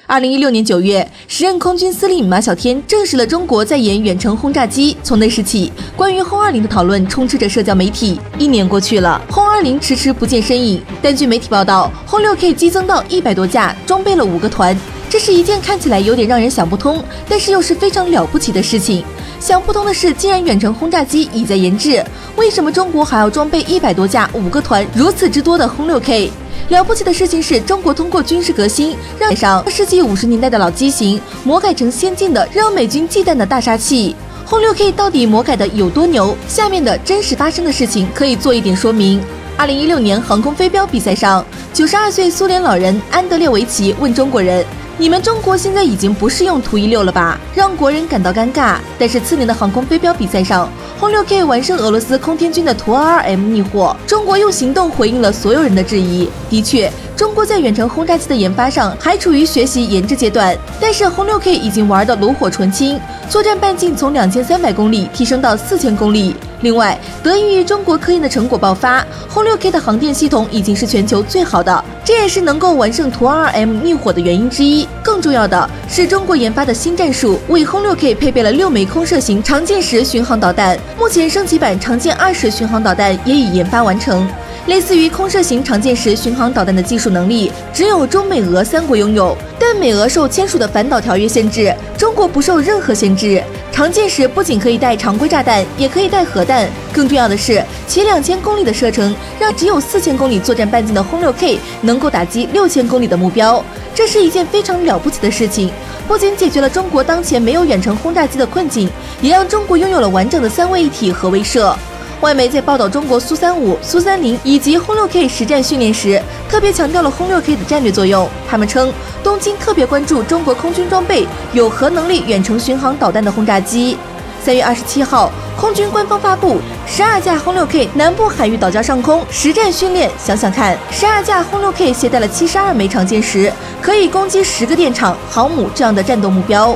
2016年9月，时任空军司令马晓天证实了中国在研远程轰炸机。从那时起，关于轰20的讨论充斥着社交媒体。1年过去了，轰20迟迟不见身影。但据媒体报道，轰6K 激增到100多架，装备了5个团。这是一件看起来有点让人想不通，但是又是非常了不起的事情。想不通的是，既然远程轰炸机已在研制，为什么中国还要装备100多架5个团如此之多的轰6K？了不起的事情是中国通过军事革新，让上世纪50年代的老机型魔改成先进的让美军忌惮的大杀器。轰6K 到底魔改的有多牛？下面的真实发生的事情可以做一点说明。2016年航空飞镖比赛上，92岁苏联老人安德烈维奇问中国人：“你们中国现在已经不是用图16了吧？”让国人感到尴尬。但是次年的航空飞镖比赛上，轰6K 完胜俄罗斯空天军的图22M 逆获，中国用行动回应了所有人的质疑。的确，中国在远程轰炸机的研发上还处于学习研制阶段，但是轰6K 已经玩得炉火纯青，作战半径从2300公里提升到4000公里。另外，得益于中国科研的成果爆发，轰6K 的航电系统已经是全球最好的，这也是能够完胜图22M 逆火的原因之一。更重要的是，中国研发的新战术为轰6K配备了6枚空射型长剑10巡航导弹，目前升级版长剑20巡航导弹也已研发完成。类似于空射型长剑10巡航导弹的技术能力，只有中美俄3国拥有，但美俄受签署的反导条约限制，中国不受任何限制。长剑10不仅可以带常规炸弹，也可以带核弹。更重要的是，其2000公里的射程，让只有4000公里作战半径的轰6K能够打击6000公里的目标。这是一件非常了不起的事情，不仅解决了中国当前没有远程轰炸机的困境，也让中国拥有了完整的3位一体核威慑。外媒在报道中国苏35、苏30以及轰6K实战训练时，特别强调了轰6K的战略作用。他们称，东京特别关注中国空军装备有核能力远程巡航导弹的轰炸机。3月27号，空军官方发布12架轰6K 南部海域岛礁上空实战训练。想想看，12架轰6K 携带了72枚长剑10，可以攻击10个电厂、航母这样的战斗目标。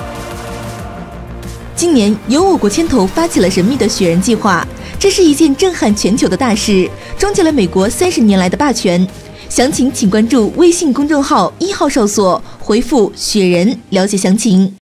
今年由我国牵头发起了神秘的雪人计划，这是一件震撼全球的大事，终结了美国30年来的霸权。详情请关注微信公众号1号哨所，回复雪人了解详情。